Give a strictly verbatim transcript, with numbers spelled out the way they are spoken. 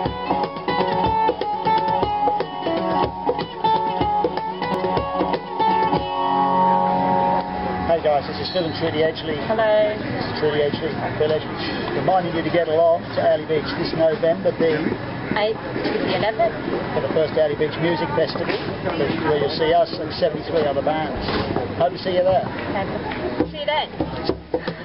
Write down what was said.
Hey guys, this is Phil and Trudy Edgley. Hello. This is Trudy Edgley and Phil Edgley. Reminding you to get along to Airlie Beach this November, the eighth to the eleventh. For the first Airlie Beach Music Festival, where you'll see us and seventy-three other bands. Hope to see you there. See you then.